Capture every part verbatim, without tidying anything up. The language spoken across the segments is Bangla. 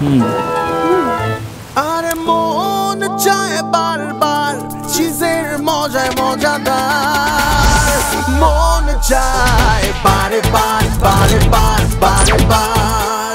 আরে মন চায় বারবার চিজের মজায় মজাদার মন চায় বারে বার বারে বার বারে বার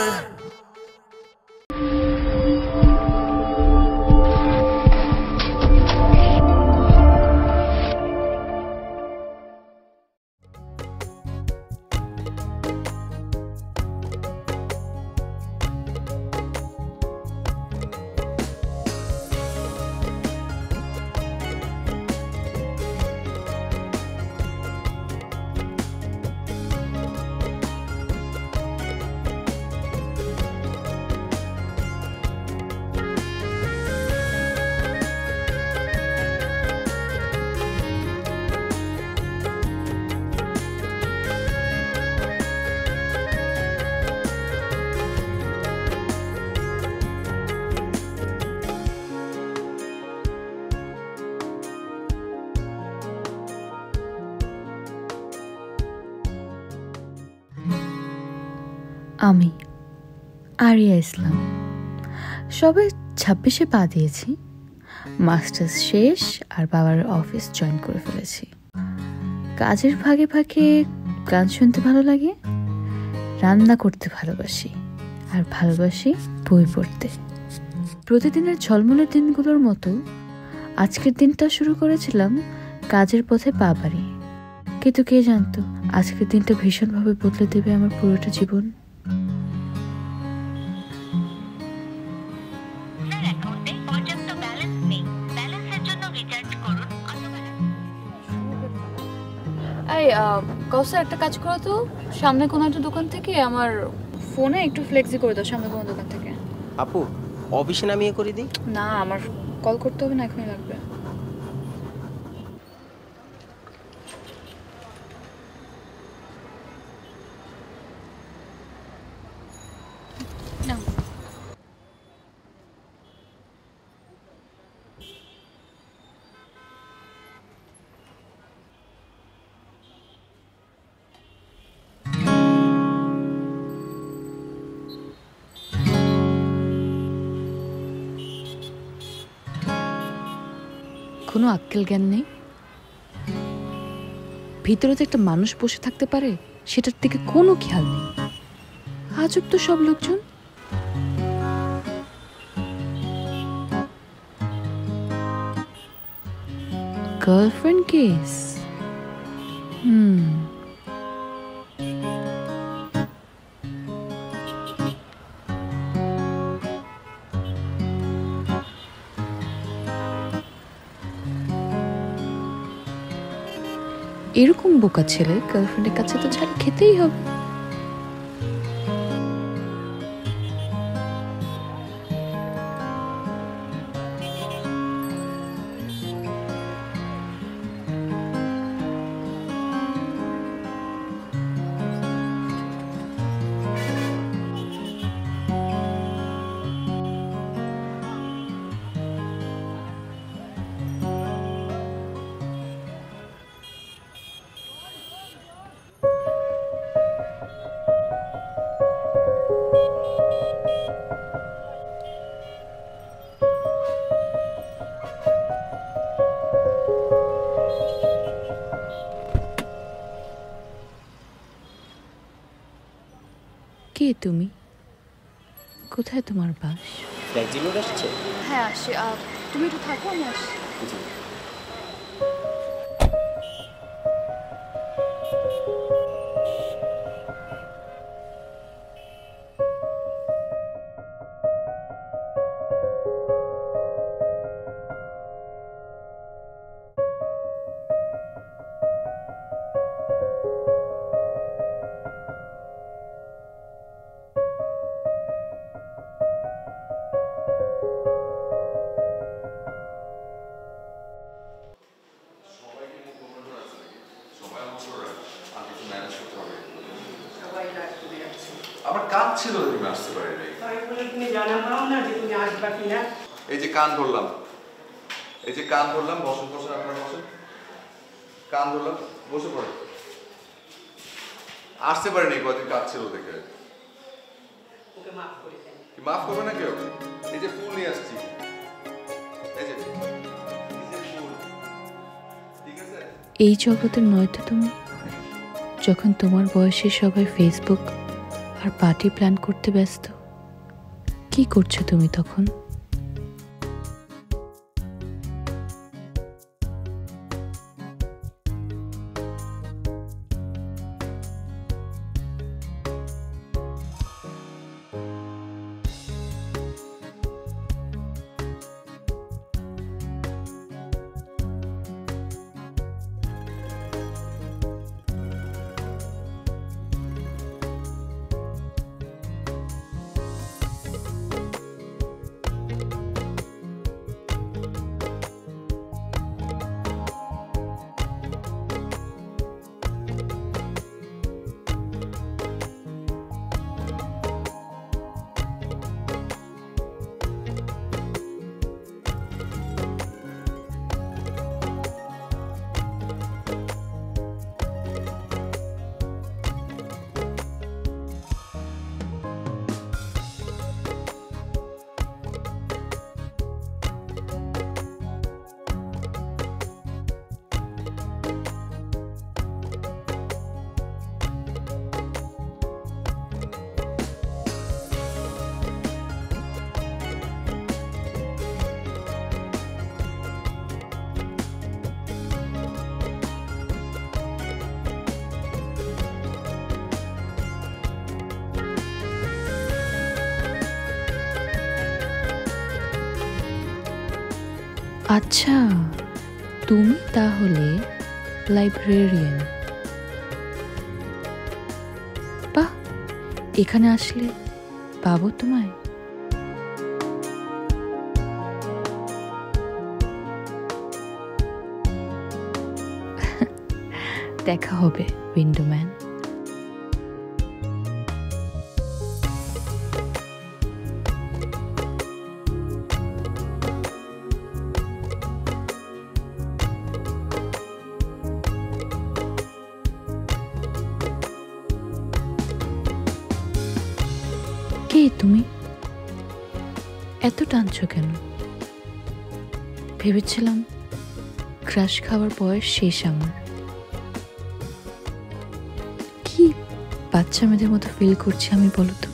আমি আরিয়া ইসলাম সবে ছাব্বিশে পা দিয়েছি, মাস্টার্স শেষ আর বাবার অফিস জয়েন করে ফেলেছি। কাজের ফাঁকে ফাঁকে গান শুনতে ভালো লাগে, রান্না করতে ভালোবাসি আর ভালোবাসি বই পড়তে। প্রতিদিনের ঝলমলের দিনগুলোর মতো আজকের দিনটা শুরু করেছিলাম কাজের পথে পা বাড়িয়ে, কিন্তু কে জানতো আজকের দিনটা ভীষণভাবে বদলে দেবে আমার পুরোটা জীবন। এই কৌসার, একটা কাজ করো তো, সামনে কোনো একটা দোকান থেকে আমার ফোনে একটু ফ্লেক্সি করে দাও, সামনে কোনো দোকান থেকে। আপু অফিসে নামিয়ে করে দিই? না, আমার কল করতে হবে না, এখনই লাগবে। কোনো আক্কেল জ্ঞান নেই, ভিতরে যে একটা মানুষ বসে থাকতে পারে সেটার দিকে কোনো খেয়াল নেই। আজব তো সব লোকজন। Girlfriend case. হুম এরকম বোকা ছেলে গার্লফ্রেন্ডের কাছে তো ছাড় খেতেই হবে। কে তুমি? কোথায় তোমার বাস? ট্যাক্সি লোড আসছে? হ্যাঁ আসছে, তুমি একটু থাকো, আমি আসছি। আমার কাজ ছিল, তুমি আসতে পারি নাই। তুমি জানাও না যে তুমি আসবা কিনা। এই যে কান ধরলাম, এই যে কান ধরলাম, বসেন বসেন, আপনারা বসেন। কান ধরলাম, বসে পড়ে। আসতে পারিনি, কদিন কাজ ছিল দেখে। ওকে মাফ করে দেন। মাফ করবে না কেউ? এই যে ফুল নিয়ে আসছি, এই যে ফুল, ঠিক আছে? এই জগতের নয়তো তুমি, যখন তোমার বয়সে সবাই ফেসবুক আর পার্টি প্ল্যান করতে ব্যস্ত। কি করছো তুমি তখন? আচ্ছা, তুমি তাহলে লাইব্রেরিয়ান। বাহ, এখানে আসলে পাবো তোমায়। দেখা হবে উইন্ডোম্যান। কে তুমি? এত টানছো কেন? ভেবেছিলাম ক্রাশ খাওয়ার বয়স শেষ আমার। কি বাচ্চা মেয়েদের মতো ফিল করছি আমি, বলো তো?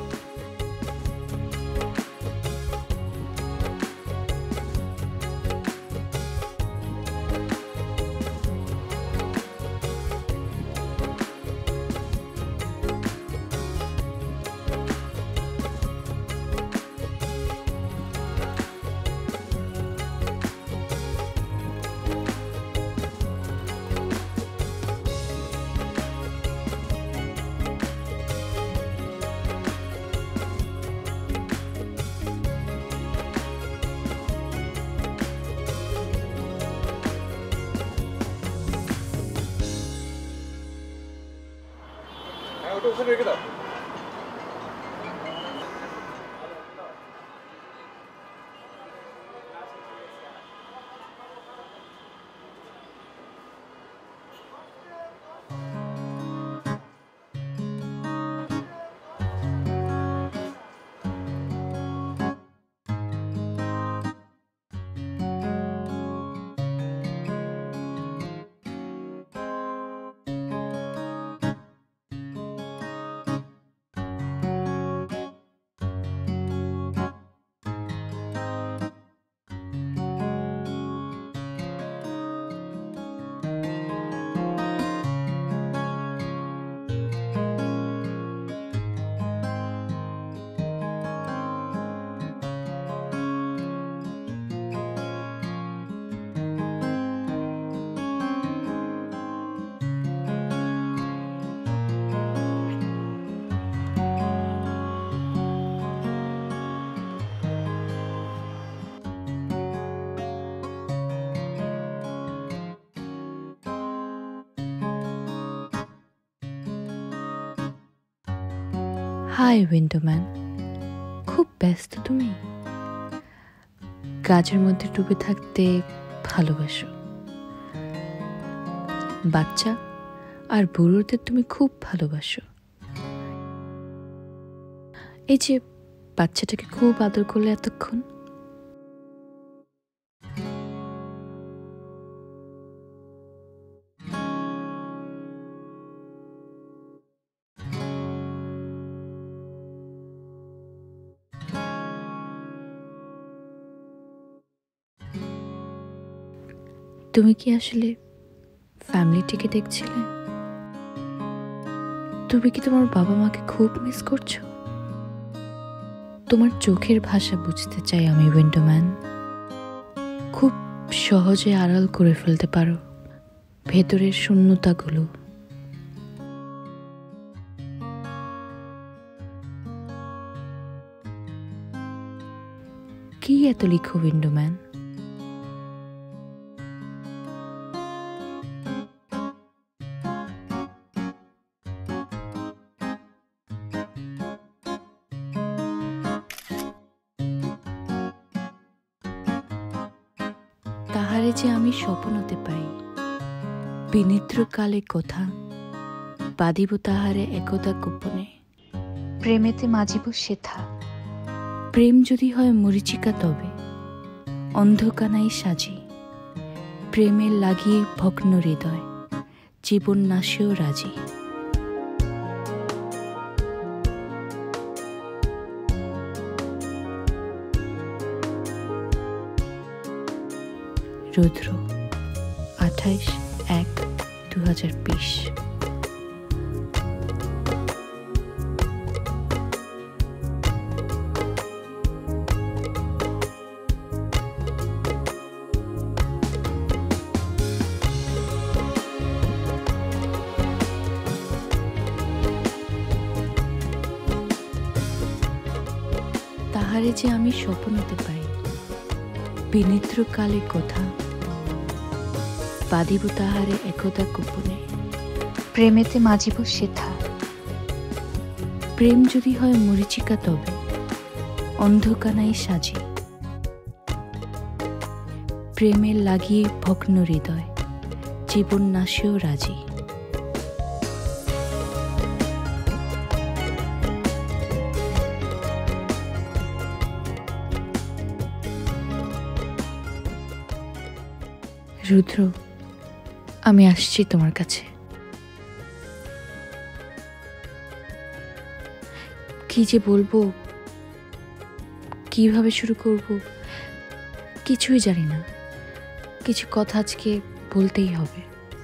ওটা ওখানে রেখে দাও। হাই উইন্ডোম্যান, খুব ব্যস্ত তুমি? কাজের মধ্যে ডুবে থাকতে ভালোবাসো। বাচ্চা আর বুড়োদের তুমি খুব ভালোবাসো। এই যে বাচ্চাটাকে খুব আদর করলে এতক্ষণ? তুমি কি আসলে ফ্যামিলিটিকে দেখছিলে? তুমি কি তোমার বাবা মাকে খুব মিস করছো? তোমার চোখের ভাষা বুঝতে চাই আমি, উইন্ডোম্যান। খুব সহজে আড়াল করে ফেলতে পারো ভেতরের শূন্যতাগুলো। কি এত লিখো, উইন্ডোম্যান? তাহারে যে আমি স্বপ্নতে পাই, বিনিদ্র কালে কথা বাঁধিব তাহারে একদা গোপনে। প্রেমেতে মাজিব সেথা, প্রেম যদি হয় মরিচিকা তবে অন্ধকানাই সাজি। প্রেমের লাগিয়ে ভগ্ন হৃদয় জীবন নাশেও রাজি। রুদ্র, আঠাইশ এক দু হাজার বিশ। তাহারে যে আমি স্বপ্নতে পাই, বিনিদ্র কালে কথা বাঁধিব তাহারে একদা গোপনে। প্রেমেতে মাজিব সেথা, প্রেম যদি হয় মরিচিকা তবে অন্ধকানাই সাজি। প্রেমের লাগিয়ে ভগ্ন হৃদয় জীবন নাশেও রাজি। রুদ্র, আমি আসছি তোমার কাছে। কি যে বলবো, কিভাবে শুরু করব কিছুই জানি না। কিছু কথা আজকে বলতেই হবে।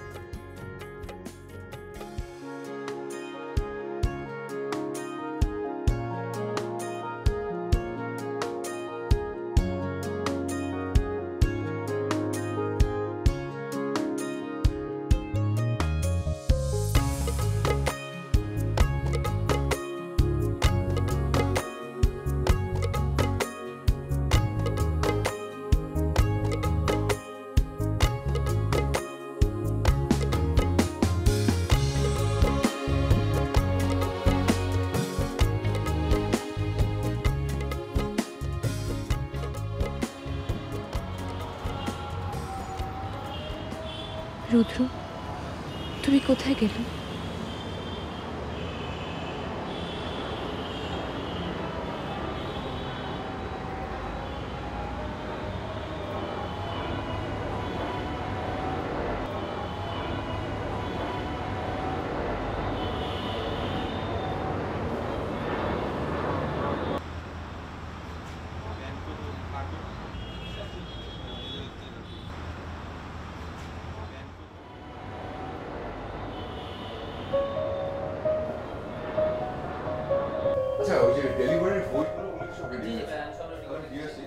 রুদ্র, তুমি কোথায় গেলে? আচ্ছা, ওই যে ডেলিভারির বইগুলো ওগুলো সব রেডি আছে? আমি দিয়ে আসি।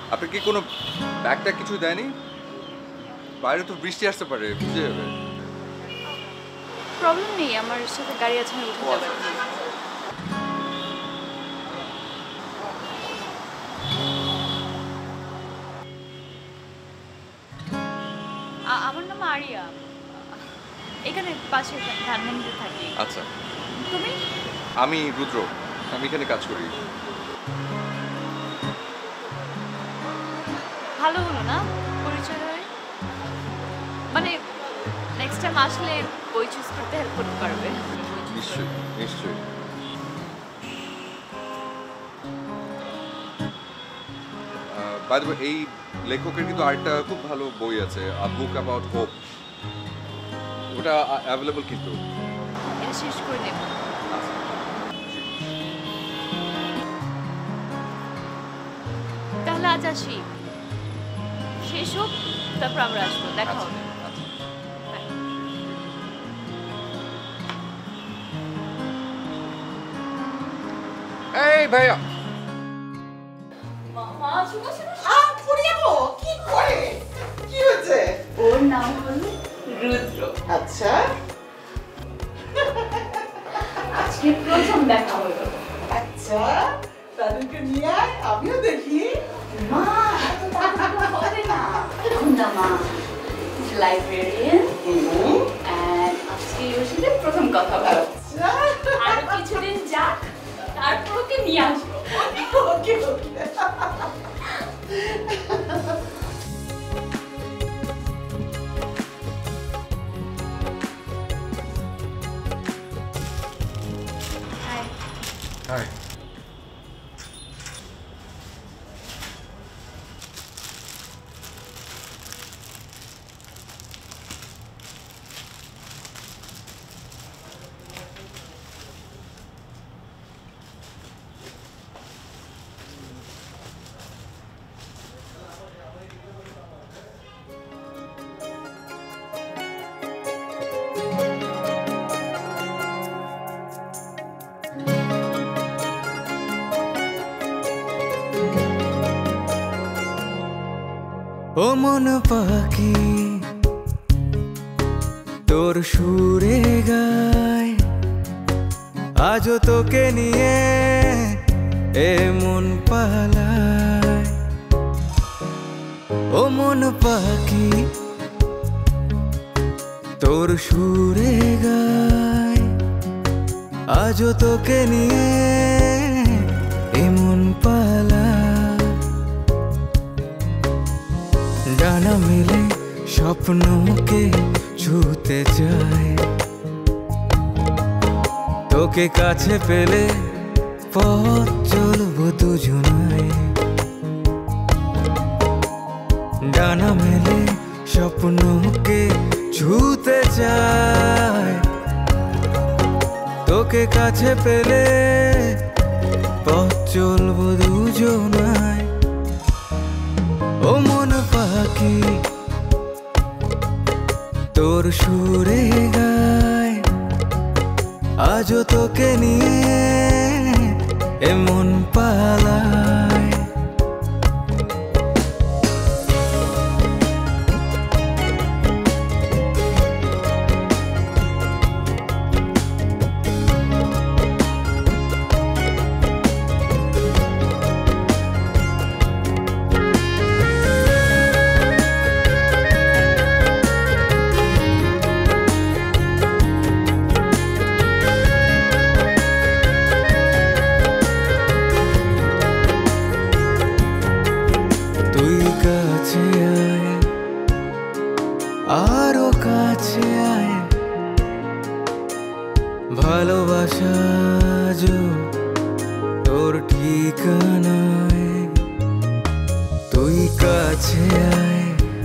আপনি কি কোনো ব্যাগটা কিছু দেয়নি? বাইরে তো বৃষ্টি আসতে পারে, ভিজে যাবে। প্রবলেম নেই, আমার সাথে গাড়ি আছে, আমি উঠে যাবো। আমার নাম আরিয়া, এখানে পাশে ধানমন্ডিতে থাকি। আচ্ছা, তুমি? আমি রুদ্র, আমি এখানে কাজ করি। ভালো হলো না পরিচয় হয়ে? মানে নেক্সট টাইম আসলে বই চুজ করতে হেল্প করতে পারবে। নিশ্চয়ই নিশ্চয়ই। বাই দ্য ওয়ে, এই লেখকের কিন্তু আরেকটা খুব ভালো বই আছে, আ বুক অ্যাবাউট হোপ। ওটা অ্যাভেলেবল কিন্তু। এটা শেষ করে নেব। তাহলে আজ আসি, শেষ হোক, তারপর আমরা আসবো, দেখা হবে। এই ভাইয়া, ওর নাম হলো রুদ্র। আচ্ছা, আজকে প্রথম দেখা হলো। আচ্ছা, তাদেরকে নিয়ে আয়, আমিও দেখি। মা এত তাড়াতাড়ি হবে না। কুন্দা মা লাইব্রেরিয়ান, এন্ড আজকে ওর সাথে প্রথম কথা বলো। আর কিছুদিন যাক, তারপর ওকে নিয়ে আসবো। ওকে ওকে। হাই। হাই। ও মন পাখি তোর সুরে গায়, আজও তোকে নিয়ে এমন পালায়। ও মন পাখি তোর সুরে গায়, আজও তোকে নিয়ে এমন পালায়। ডানা মেলে স্বপ্নকে ছুতে যায়, তোকে কাছে পেলে পথ চলবো দুজনায়। ডানা মেলে স্বপ্নকে ছুতে যায়, তোকে কাছে পেলে পথ চলবো দুজনায়। ও মন পাখি তোর সুরে গায়, আজও তোকে নিয়ে এমন পালায়। তুই কাছে আয়, আরো কাছে আয়, ভালোবাসা যো তোর ঠিকানায়। তুই কাছে আয়,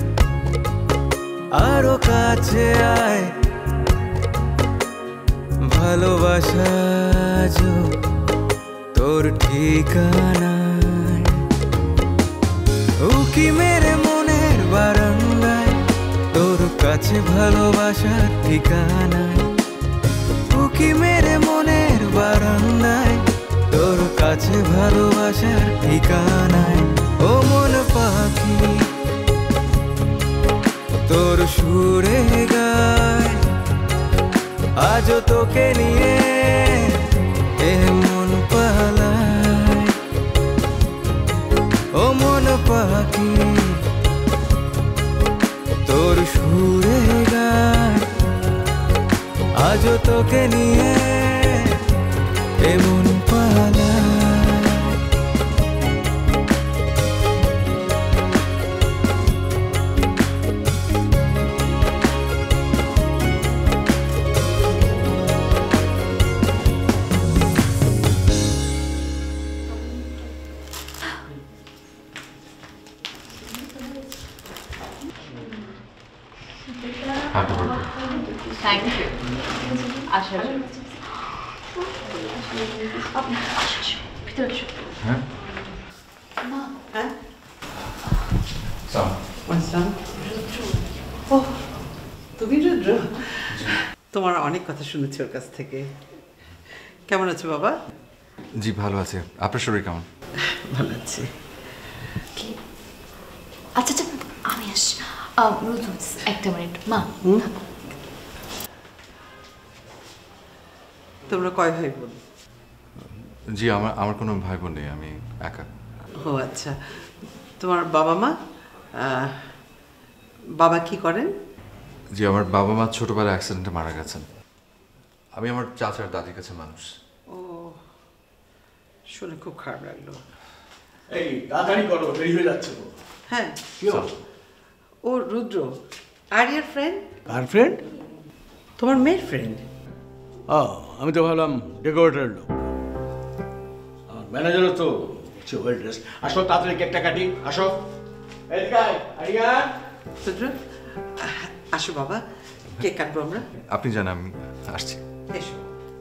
আরো কাছে আয়, ভালোবাসা যো তোর ঠিকানায়। উকি মেরে মনের বারান্দায়, তোর কাছে ভালোবাসার ঠিকানায়। উকি মেরে মনের বারান্দায়, তোর কাছে ভালোবাসার ঠিকানায়। ও মন পা সুরে গায় আজও তোকে নিয়ে এ মন পালায় ও মন পাখি তোর সুরে গায় আজও তোকে নিয়ে এ মন পালায় থ্যাংক ইউ আশা ভিতরে এসো। হ্যাঁ হ্যাঁ সাম আসসালাম। ও তুমি রুদ্র? তোমার অনেক কথা শুনেছি ওর কাছ থেকে। কেমন আছো বাবা? জি ভালো আছে, আপনার শরীর কেমন? ভালো আছি। আচ্ছা আচ্ছা আমি আসি রুদ্র একটা মিনিট মা থাকো। তোমরা কয় ভাই বোন? জি আমার আমার কোনো ভাই বোন নেই, আমি একা। ও আচ্ছা, তোমার বাবা মা? আহ, বাবা কি করেন? জি আমার বাবা মা ছোটবেলায় অ্যাক্সিডেন্টে মারা গেছেন। আমি আমার চাচার দাদির কাছে মানুষ। ও শুনে খুব খারাপ লাগলো। এই তাড়াতাড়ি করো, দেরি হয়ে যাচ্ছে তো। হ্যাঁ কি হলো? ও রুদ্র আরিয়ার ফ্রেন্ড? গার্লফ্রেন্ড? তোমার মেয়ের ফ্রেন্ড? ও আমি তো ভাবলাম ডেকোরেটর লোক। ম্যানেজারও তো ওয়েল ড্রেস। আসো তাড়াতাড়ি কেকটা কাটি, আসো। এদিকে আয়, আরিয়া। রুদ্র আসো বাবা, কেক কাটবো আমরা। আপনি জানেন আমি আসছি। এসো।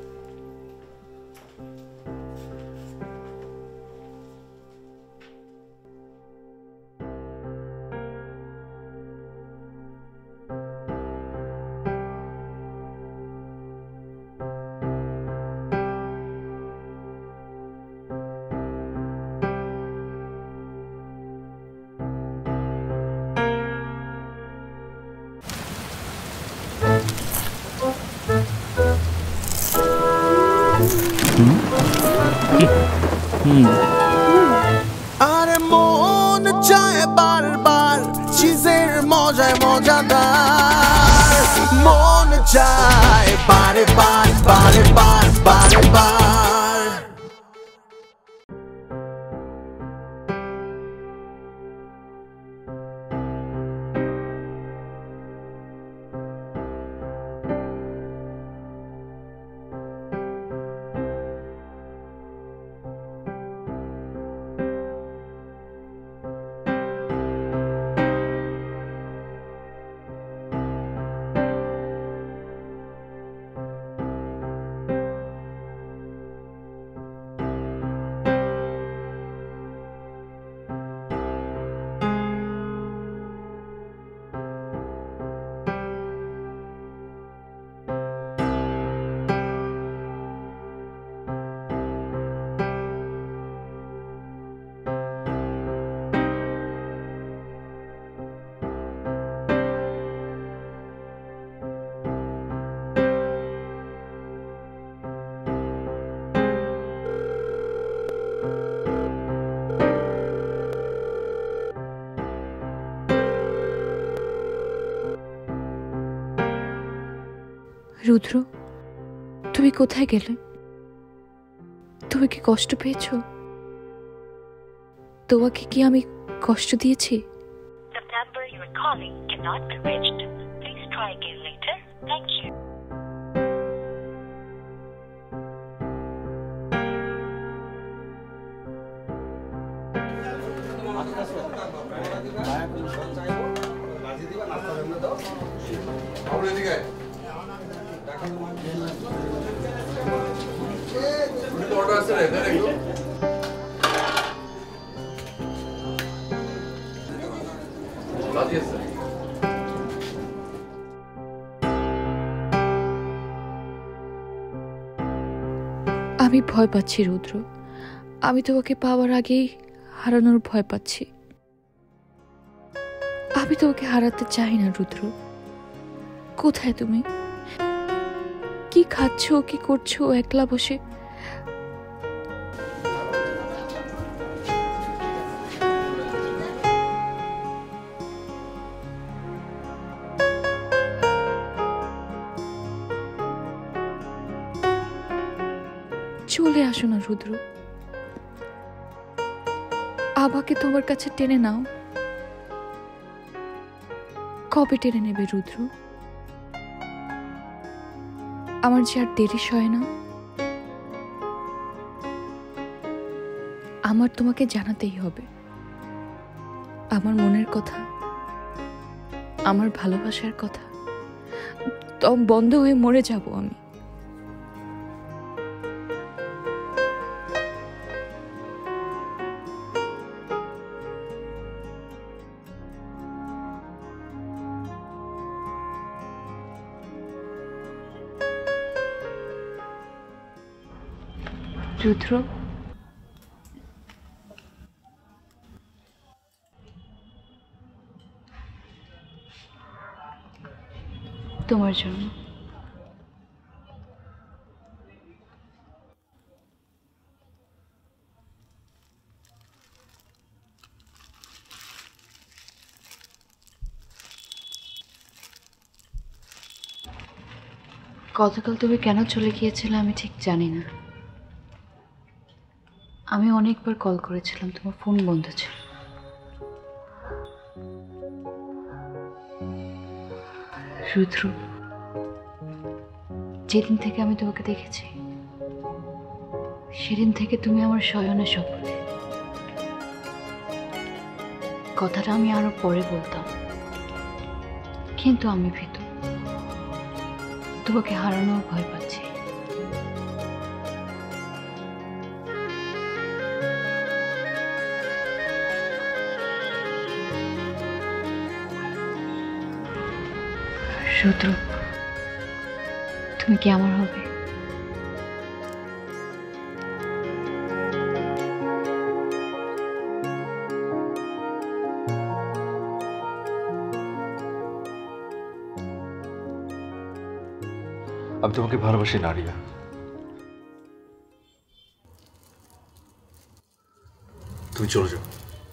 আরে মন চায় বারবার চিজের মজায় মজাদার, মন চায় বারে বার বারে বার বারে বার। রুদ্র তুমি কোথায় গেলে? তুমি কি কষ্ট পেয়েছ? তোমাকে কি আমি কষ্ট দিয়েছি? The number you are calling cannot be reached. Please try again later. Thank you. আমি ভয় পাচ্ছি রুদ্র, আমি তোমাকে পাওয়ার আগেই হারানোর ভয় পাচ্ছি। আমি তোমাকে হারাতে চাই না রুদ্র। কোথায় তুমি? কি খাচ্ছ, কি করছো একলা বসে? চলে আসো না রুদ্র, আবাকে তোমার কাছে টেনে নাও। কবে টেনে নেবে রুদ্র? আমার যে আর দেরি সয় না। আমার তোমাকে জানাতেই হবে আমার মনের কথা, আমার ভালোবাসার কথা। দম বন্ধ হয়ে মরে যাব আমি। রুদ্র, তোমার জন্য। গতকাল তুমি কেন চলে গিয়েছিলে আমি ঠিক জানি না। আমি অনেকবার কল করেছিলাম, তোমার ফোন বন্ধ ছিল। রুদ্র, যেদিন থেকে আমি তোমাকে দেখেছি সেদিন থেকে তুমি আমার শয়নে স্বপ্নে। কথাটা আমি আরো পরে বলতাম, কিন্তু আমি ভীত, তোমাকে হারানোর ভয় পাচ্ছি। রুদ্র, তুমি কি আমার হবে? আমি তোমাকে ভালোবাসি নারিয়া। তুমি চলে যাও,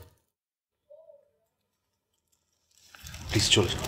প্লিজ চলে যাও।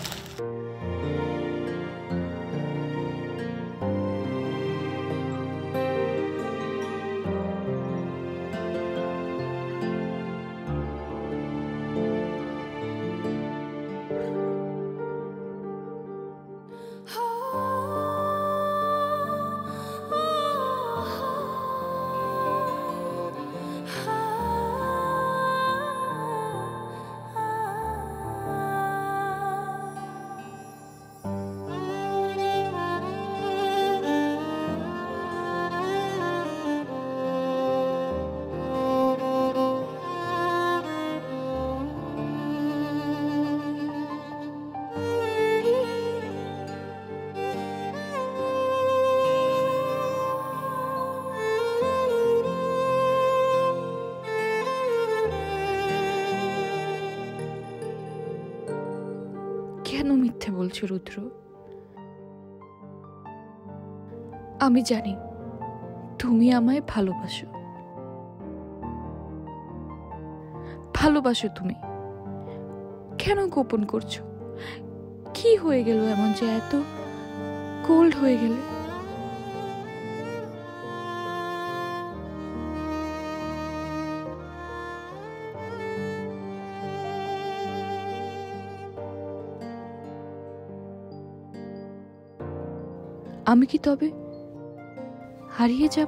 কেন মিথ্যে বলছো রুদ্র? আমি জানি তুমি আমায় ভালোবাসো, ভালোবাসো তুমি। কেন গোপন করছো? কি হয়ে গেল এমন যে এত কোল্ড হয়ে গেলে? আমি কি তবে হারিয়ে যাব?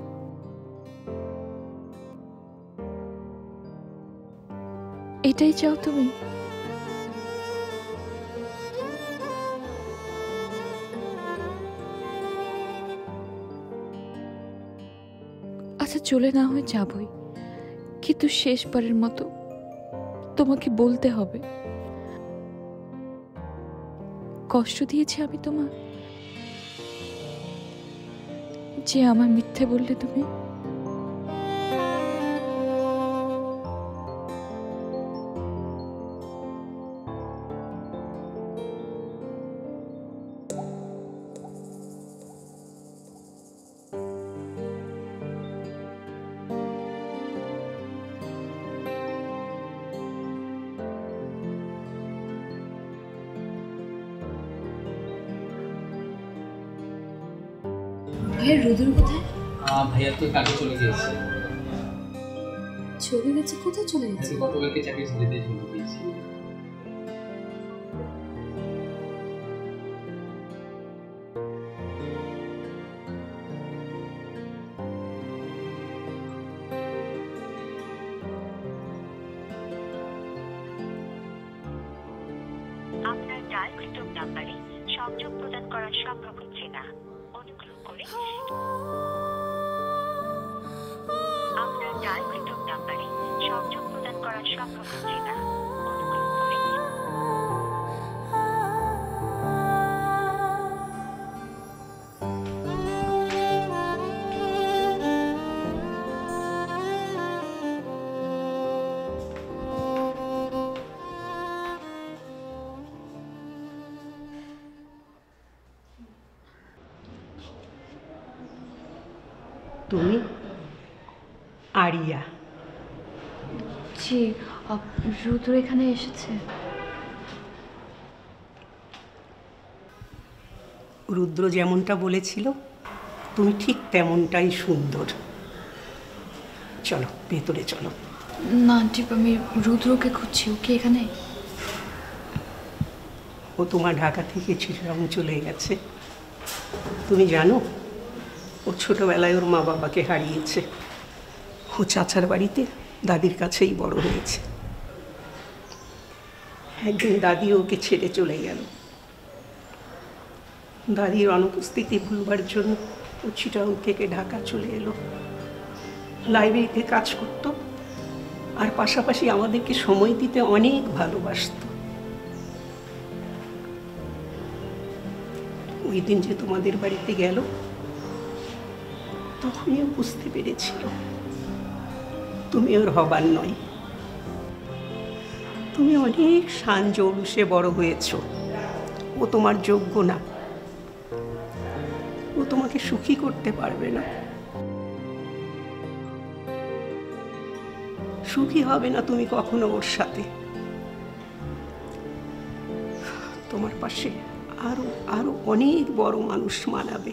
এটাই চাও তুমি? আচ্ছা, চলে না হয়ে যাবই, কিন্তু শেষবারের মতো তোমাকে বলতে হবে, কষ্ট দিয়েছি আমি তোমার, যে আমার মিথ্যে বললে তুমি। ভাইয়া রুদ্র কোথায়? ভাইয়া তো কাজে চলে গিয়েছে। চলে গেছে? কোথায় চলে গেছে? গতকালকে চাকরি ছেড়ে দিয়ে চলে গিয়েছে। আপনার ডায়ালকৃত নাম্বারে সংযোগ প্রদান করা সম্ভব হচ্ছে না। অনুগ্রহ করে আপনার ডায়ালকৃত নাম্বারে সংযোগ প্রদান করা সম্ভব হচ্ছে না। অনুগ্রহ করে তুমি আরিয়া? জি, রুদ্র এখানে এসেছে। রুদ্র যেমনটা বলেছিল তুমি ঠিক তেমনটাই সুন্দর। চলো ভেতরে চলো। না আন্টি, আমি রুদ্রকে খুঁজছি। ওকে এখানে? ও তোমার ঢাকা থেকে চিটাগাং চলে গেছে। তুমি জানো ও ছোটবেলায় ওর মা বাবাকে হারিয়েছে। ও চাচার বাড়িতে দাদির কাছেই বড় হয়েছে। একদিন দাদি ওকে ছেড়ে চলে গেল। দাদির অনুপস্থিতি ভুলবার জন্য ও চিটাগাং থেকে ঢাকা চলে এলো। লাইব্রেরিতে কাজ করত আর পাশাপাশি আমাদেরকে সময় দিতে অনেক ভালোবাসত। ওই দিন যে তোমাদের বাড়িতে গেল তখনই ও বুঝতে পেরেছিল তুমি ওর হবার নয়। তুমি অনেক শান জৌলুসে বড় হয়েছ। ও তোমার যোগ্য না। ও তোমাকে সুখী করতে পারবে না। সুখী হবে না তুমি কখনো ওর সাথে। তোমার পাশে আরো আরো অনেক বড় মানুষ মানাবে।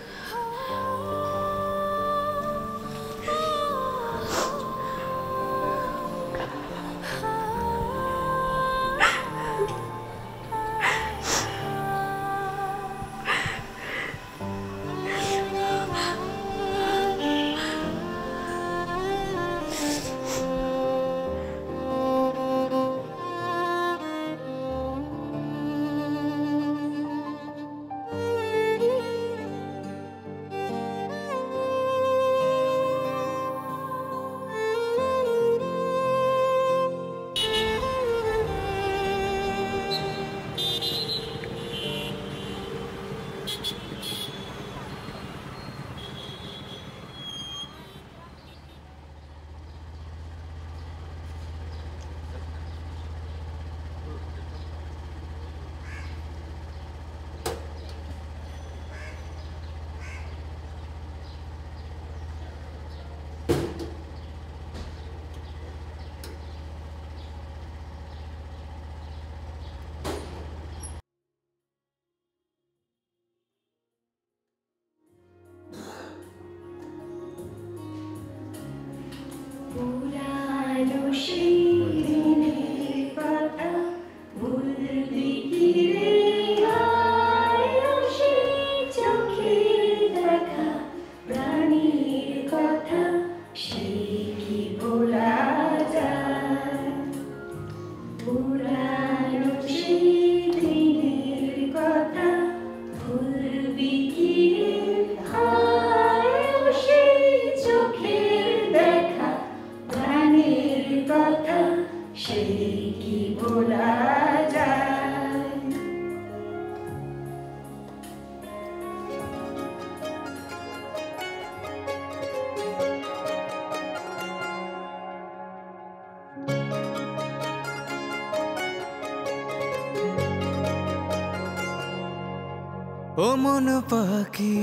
ও মন পাখি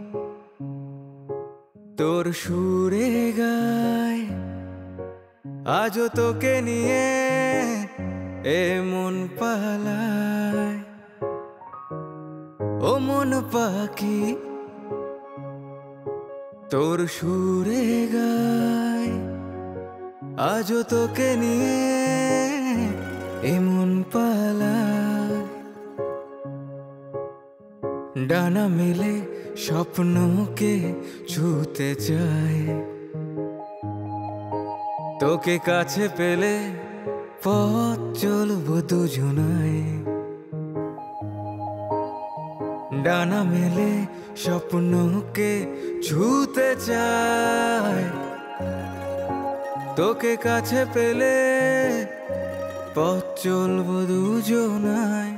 তোর সুরে গায়, আজও তোকে নিয়ে এ মন পালায়। ও মন পাখি তোর সুরে গায় আজও তোকে নিয়ে এমন পালায় ডানা মেলে স্বপ্নকে ছুতে চায় তোকে কাছে পেলে পথ চলবো দুজনায় ডানা মেলে স্বপ্নকে ছুতে চায় তোকে কাছে পেলে পথ চলবো দুজনায়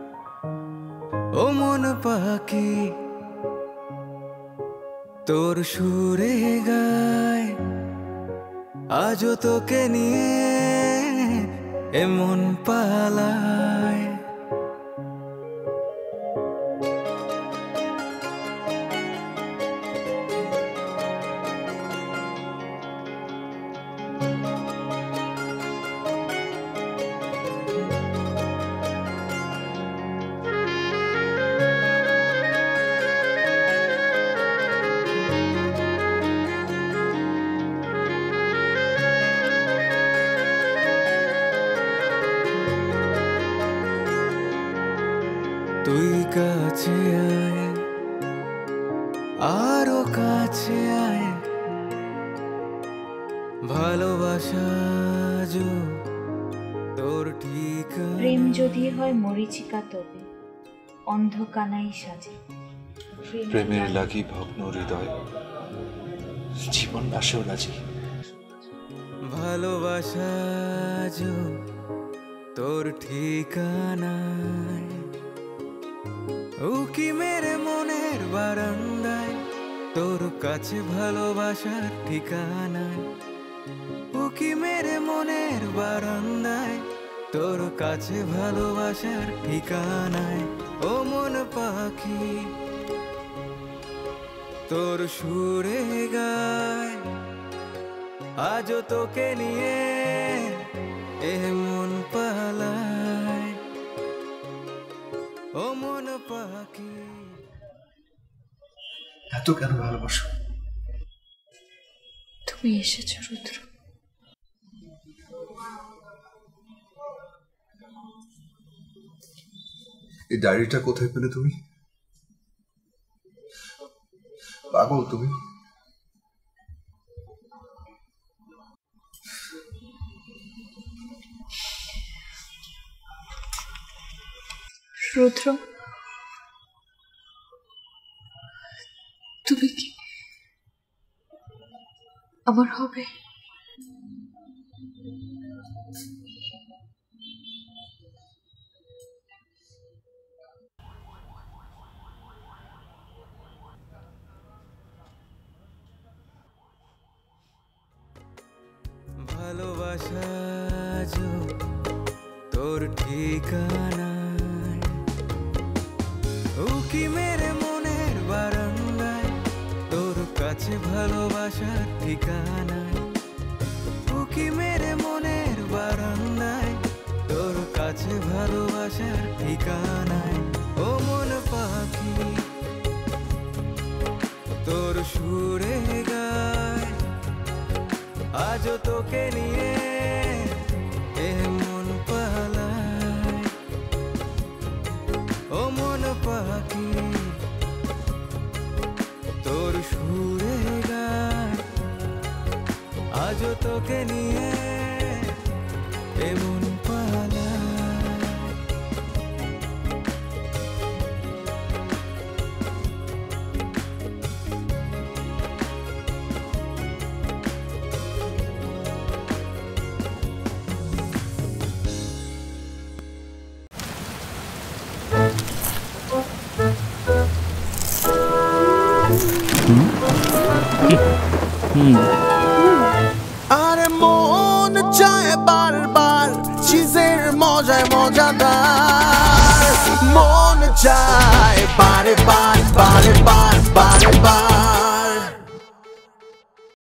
ও মন পাখি তোর সুরে গায় আজও তোকে নিয়ে এমন পালায় তুই কাছে আয় আরো কাছে আয় ভালোবাসা যো তোর ঠিকানা প্রেম যদি হয় মরীচিকা তবে অন্ধকানাই সাজে প্রেমের লাগি ভগ্ন হৃদয় জীবন নাশেও রাজি ভালোবাসা যো তোর ঠিকানায় উকি মেরে মনের বারান্দায় তোর কাছে ভালোবাসার ঠিকানায় উকি মেরে মনের বারান্দায় তোর কাছে ভালোবাসার ঠিকানায় ও মন পাখি তোর সুরে গায় আজও তোকে নিয়ে এমন পালায় ও মন পাখি এত কেন ভালোবাসো তুমি এসেছো রুদ্র এই ডায়েরিটা কোথায় পেলে তুমি পাগল তুমি রুদ্র তুমি কি আমার হবে ভালোবাসা যো তোর ঠিকানায় উকি মেরে মনের বারান্দায় তোর কাছে ভালোবাসার ঠিকানায় উকি মেরে মনের বারান্দায় তোর কাছে ভালোবাসার ঠিকানায় ও মন পাখি তোর সুরে গায় আজও তোকে নিয়ে এমন পালায় ও মন পাখি তোর সুরে গায় আজও তোকে নিয়ে এমন পালায় আরে মন চায় বারবার চিজের মজায় মজাদার মন চায় বারে বার বারে বার বারে বার